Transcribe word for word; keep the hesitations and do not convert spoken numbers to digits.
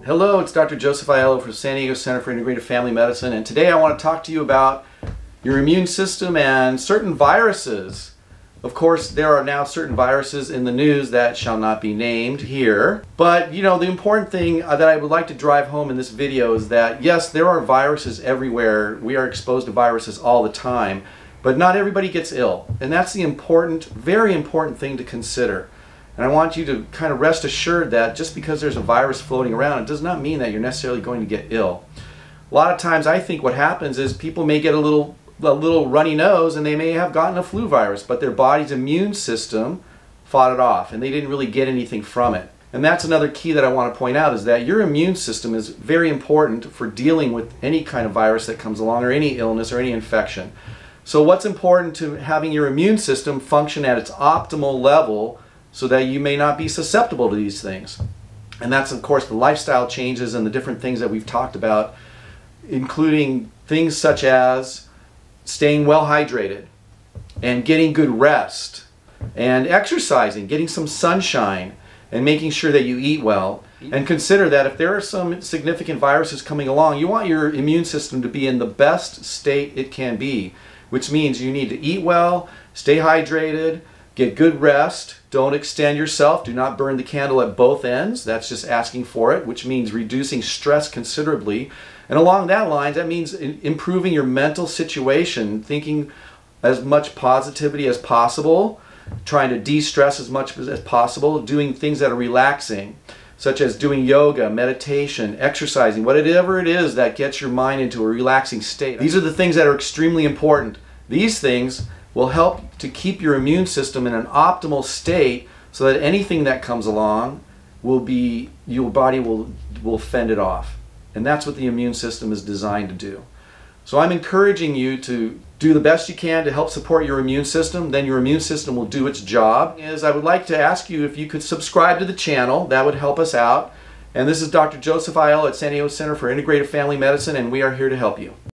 Hello, it's Doctor Joseph Aiello from San Diego Center for Integrative Family Medicine, and today I want to talk to you about your immune system and certain viruses. Of course, there are now certain viruses in the news that shall not be named here, but you know, the important thing that I would like to drive home in this video is that yes, there are viruses everywhere. We are exposed to viruses all the time, but not everybody gets ill, and that's the important, very important thing to consider. And I want you to kind of rest assured that just because there's a virus floating around, it does not mean that you're necessarily going to get ill. A lot of times I think what happens is people may get a little, a little runny nose and they may have gotten a flu virus, but their body's immune system fought it off and they didn't really get anything from it. And that's another key that I want to point out, is that your immune system is very important for dealing with any kind of virus that comes along, or any illness or any infection. So what's important to having your immune system function at its optimal level so that you may not be susceptible to these things. And that's, of course, the lifestyle changes and the different things that we've talked about, including things such as staying well hydrated and getting good rest and exercising, getting some sunshine, and making sure that you eat well. And consider that if there are some significant viruses coming along, you want your immune system to be in the best state it can be, which means you need to eat well, stay hydrated, get good rest, don't extend yourself, do not burn the candle at both ends. That's just asking for it, which means reducing stress considerably. And along that line, that means improving your mental situation, thinking as much positivity as possible, trying to de-stress as much as possible, doing things that are relaxing, such as doing yoga, meditation, exercising, whatever it is that gets your mind into a relaxing state. These are the things that are extremely important. These things will help to keep your immune system in an optimal state so that anything that comes along will be, your body will, will fend it off. And that's what the immune system is designed to do. So I'm encouraging you to do the best you can to help support your immune system. Then your immune system will do its job. Is I would like to ask you if you could subscribe to the channel. That would help us out. And this is Doctor Joseph Aiello at San Diego Center for Integrative Family Medicine, and we are here to help you.